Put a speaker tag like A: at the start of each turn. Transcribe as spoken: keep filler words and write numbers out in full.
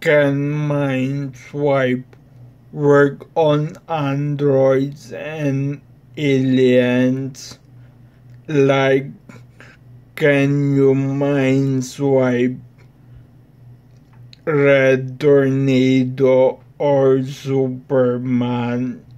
A: Can mind swipe work on androids and aliens? Like, can you mind swipe Red Tornado or Superman?